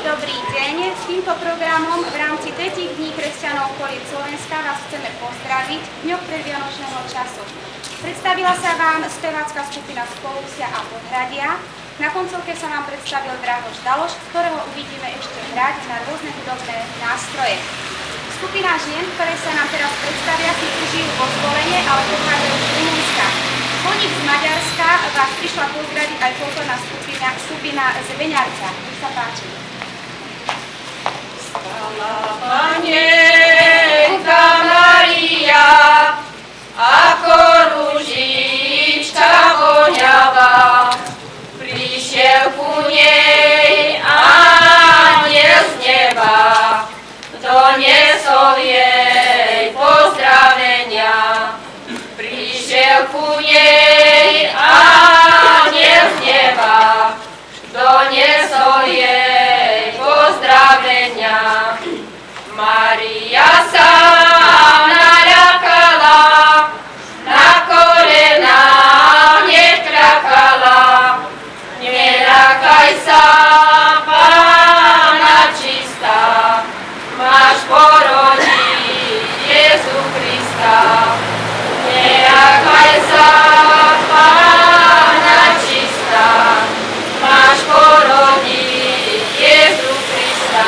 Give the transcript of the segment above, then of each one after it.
Dobrý deň. S týmto programom v rámci 3 dní kresťanov koliet Slovenska vás chceme pozdraviť v dňoch predvianočného času. Predstavila sa vám spevácka skupina Spolusia a Podhradia. Na koncovke sa vám predstavil Drahoš Daloš, z ktorého uvidíme ešte hrať na rôzne hudobné nástroje. Skupina žien, ktoré sa nám teraz predstavia, si žijú vo Zvolene, ale pochádzajú z Rumunska. Po nich z Maďarska vás prišla pozdraviť aj kultúrna skupina z Beňarca. Nech sa páči. Stala Panienka Maria, ako ružička voňavá, prišiel ku nej anjel z neba, doniesol jej pozdravenia. Prišiel ku nej anjel z neba, doniesol jej pozdravenia. Maria sa naľakala, na kolená nekrakala. Neľakaj sa, Panna čistá, máš porodiť Jezu Krista. Neľakaj sa, Panna čistá, máš porodiť Jezu Krista.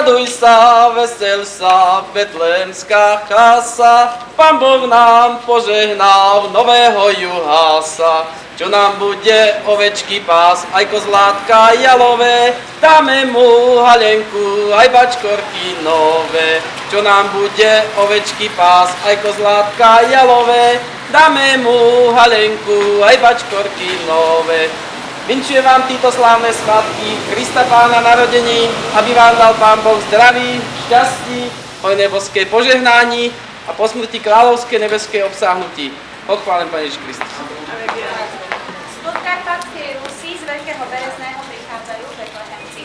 Raduj sa, vesel sa, betlémska chasa, Pán Boh nám požehnal nového juhása. Čo nám bude ovečky pás, aj kozlátka jalové, dáme mu halenku, aj bačkorky nové. Čo nám bude ovečky pás, aj kozlátka jalové, dáme mu halenku, aj bačkorky nové. Vinčujem vám títo slávne svátky Krista Pána narodení, aby vám dal Pán Boh zdraví, šťastí, hojné boské požehnání a po smrti kráľovské nebeské obsáhnutí. Pochválen Pán Ježiš Kristus. Z Podkarpatskej Rusy z Veľkého Berezného prichádzajú Betlehemci.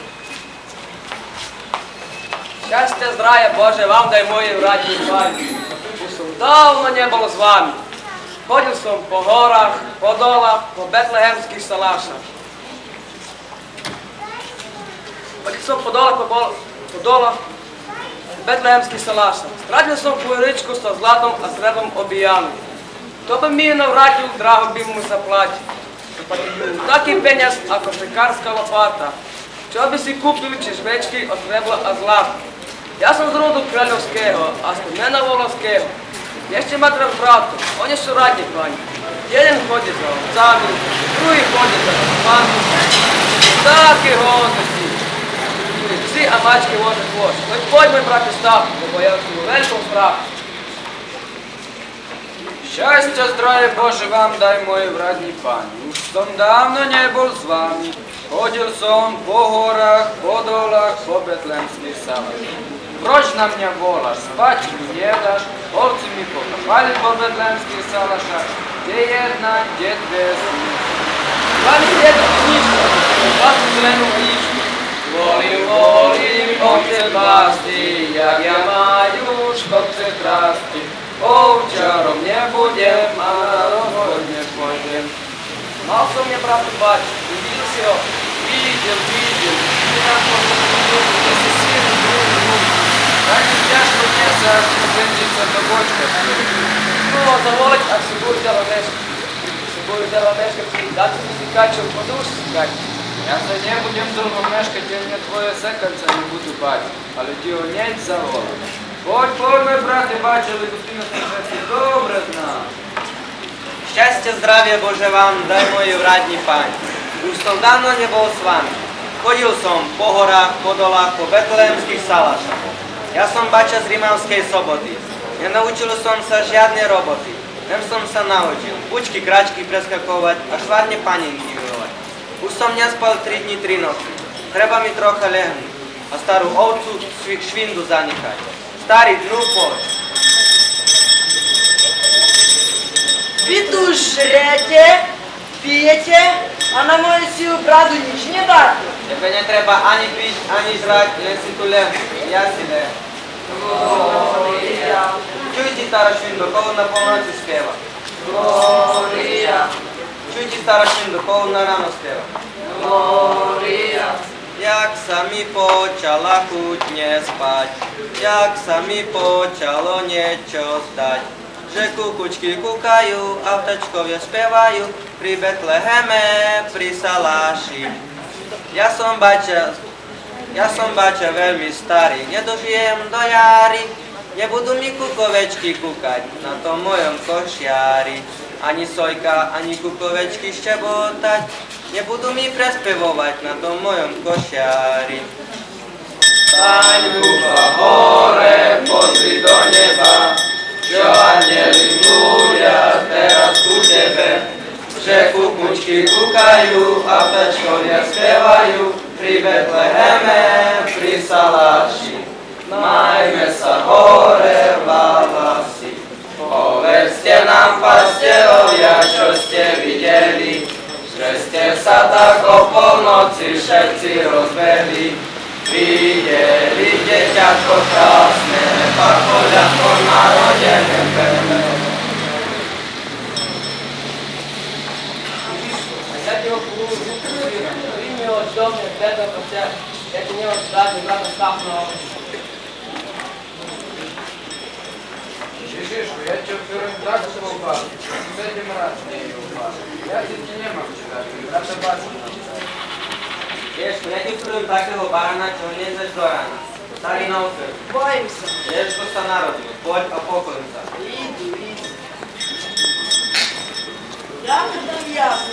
Šťastie, zdravie Bože, vám daj moje radí páni. Už som dávno nebol s vami. Chodil som po horách, po dolách, po betlehemských salášach. Keď som po dolách, po betlehemských salášach. Stradil som pôjričku so zlatom a sreblom obijanou. To by mi navrátil, draho by mu zaplatil. Taký peniaz ako pekárska lopata. Čo by si kúpil či žvečky od srebla a zlata. Ja som z rodu kráľovského a z mena Volovského. Ešte má troch bratov, oni sú radní pani. Jeden chodí za ovcami, druhý chodí za pánu. Taký hodnotí. Psi a mačky vože tvož. Poďme, brate, stav, lebo ja som v veľkom strachu. Šťastia, zdravie Bože, vám daj moje vradní páni. Už som dávno nebol s vami. Chodil som po horách, po dolách, po betlémskych salách. Proč na mňa voláš? Spať mi nedáš, ovci mi pokopali po betlémskych salašách. Kde jedna, kde dve sničky. Vám jedna snička, vás zlenú knižku. Volím, ovce pásty, jak ja majú škopce trásty. Ovčarom nebudem a rozhodne pôjdem. Mal som mňa bratu bať, videl si ho? Видел. Ты нам помнишь, если сильно друг. Так и тяжко мне заждется до бочка. Ну, заволить, а si budú ďalej meškať. Si budú ďalej meškať, dať si si kačov подушку скать. Я за не будем долго мешкать, я мне твое зеркальце не буду бать, але діо нять завола. Будь мой брат, і бачили, ти нас вже добре знав. Šťastie, zdravie Bože vám, daj moji vradní páni. Už som dávno nebol s vami. Chodil som po horách, po dolách, po betlehemských salašách. Ja som bača z Rimavskej Soboty. Nenaučil som sa žiadne roboty. Nem som sa naučil bučky, kračky preskakovať a švárne panienky vyvolať. Už som nespal 3 dní, 3 noci. Treba mi trocha lehnúť a starú ovcu švindu zanechať. Starý dnu poď. Vy tu žrete, pijete a na moju silu bradu nič nedáte. Tebe netreba ani piť, ani žrať, len si tu lehnúť. Ja si lehnúť. Gloria, Čujte, stara švindo, koho na polnoci spieva. Gloria, Čujte, stara švindo, koho na ráno spieva. Gloria. Jak sa mi počala chuť nespať, jak sa mi počalo niečo zdať, že kukučky kúkajú a vtačkovia spievajú pri Betleheme, pri Saláši. Ja som bača veľmi starý, nedožijem do jary, nebudú mi kukovečky kúkať na tom mojom košiari, ani sojka, ani kukovečky ščebotať, nebudú mi prespevovať na tom mojom košiari. Staň ducha hore, pozri do neba, čo anieli mluvia teraz ku tebe, že kukučky kúkajú a vtačkovia spievajú pri Betleheme, pri Saláši. Majme sa hore v hlasy, povedzte nám, pastierovia, čo ste videli, že ste sa tak o polnoci všetci rozbehli. Videli deťatko krásne, pak koľatko narodené pele. Всякого полузука, прими от дома, беда хотя, это не от дати, брата Стахнова. Шишишку, я тебе вторым так упал, с этим раз не упал. Я тебе не могу читать, брата Баша. Vieš, ja ti prvým takého barana, čo hneď do rána. Starý na otec. Bojím sa. Ježko sa narodil. Poď a poklon sa. Idu. Jako tam jasno.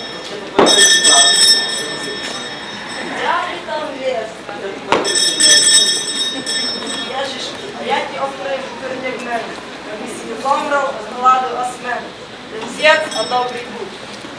Jako tam jasno. Ježiš, a ja ti opravím prvne v mene, aby si zomrel z hladu a smene. Ten zjedz a dobrý buď.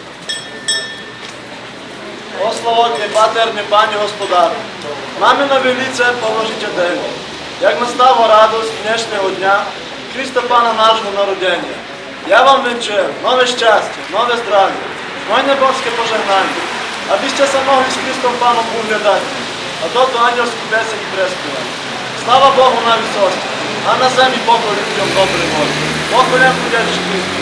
Ославок не патер, не пані господар. Мамі на віліце положите день. Як настала радость днешнього дня, Христа Пана нашого народження. Я вам вінчую нове щастя, нове здрав'я, моє небоське пожегнання, аби ще се могли з Христом Паном углядати, а тото ангельську песень преспівати. Слава Богу на висоті, а на землі покой людям добрий волі. Поколем будеш Христу.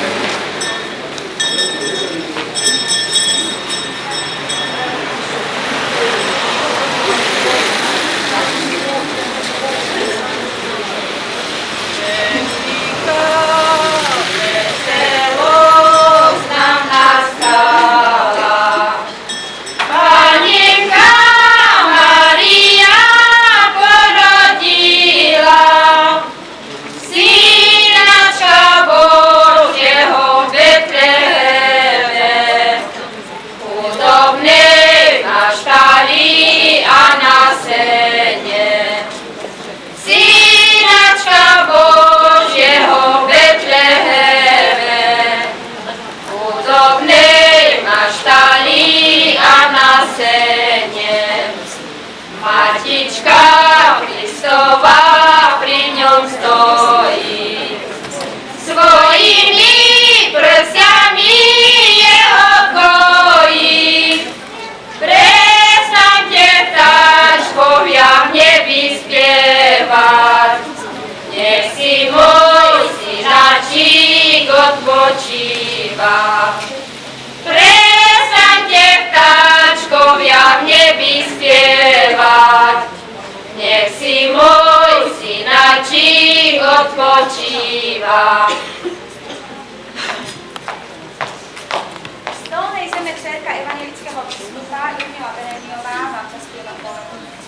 Matička Kristova pri ňom stojí, svojimi prstiami jeho kojí. Prestaňte vtáčkovia v nebi spievať, nech si môj synačík odpočíva. Prestaňte vtáčkovia v nebi spievať, nech si môj synačík odpočíva. Z Dolnej Zeme dcérka evangelického biskupa Ludmila Bereniová vám zaspieva poľu.